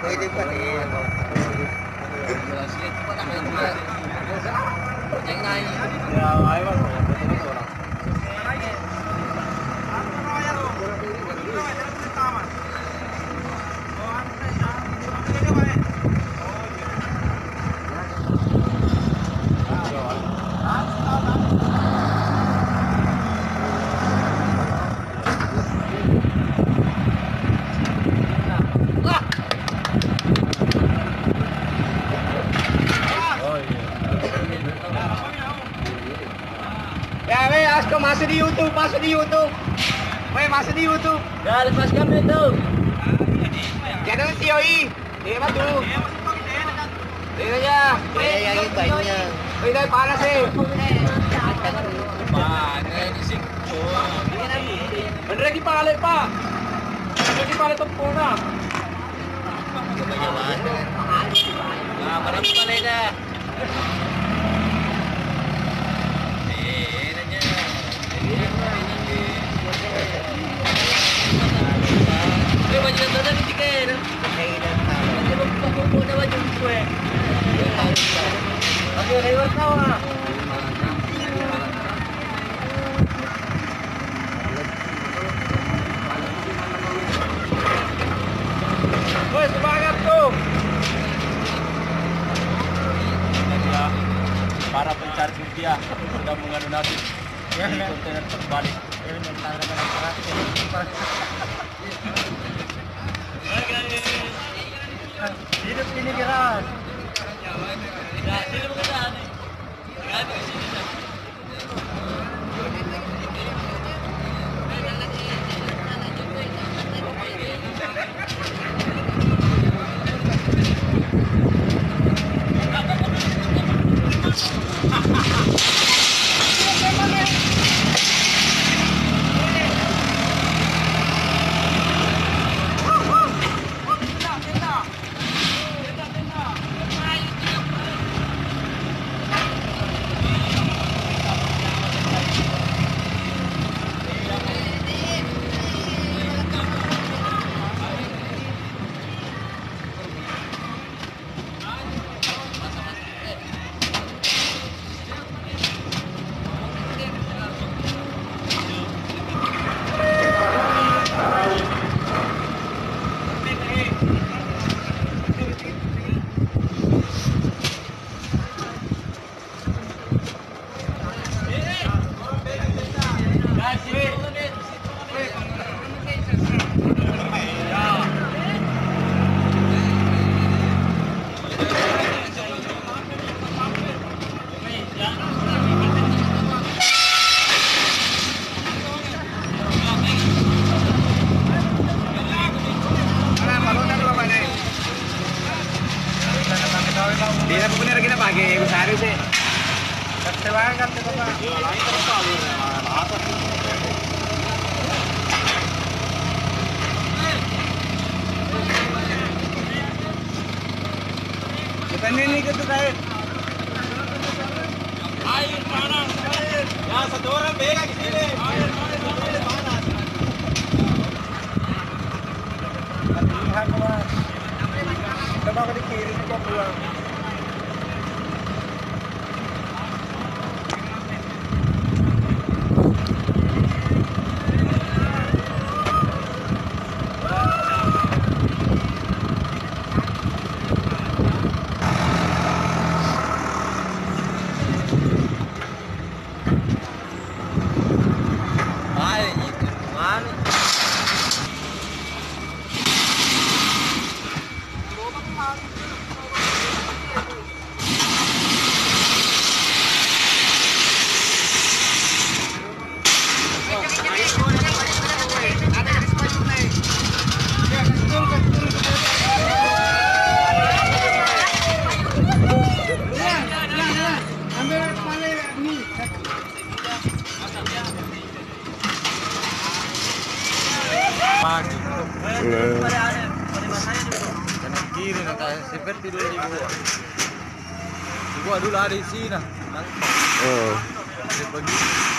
Pwede pa rin. Ya, weh, Asko masuk di YouTube, masuk di YouTube. Weh, masuk di YouTube. Ya, lepas kami tuh. Jangan COI. Iya, tuh. Iya aja. Kaya yang banyak. Weh, dahil panas eh. Bener lagi palit, Pak. Bener lagi palit tepung na. Nah, marami pala na. Woi, semangat tuh. Para pencari rupiah sudah mengadu nasib di kontainer terbalik. Hidup ini keras. Di na po lagi na pagi, usari sih. Kecewa kan tuh Pak. Kita ini gitu kayak. Air panas. Ya satu orang bega di sini. Air panas. Latihan Mas. Coba ke kiri kok pulang. Pagi. Kanan kiri nak seperti dulu di gua. Di gua dulu ada di sini. Nah. Oh. Dia pergi.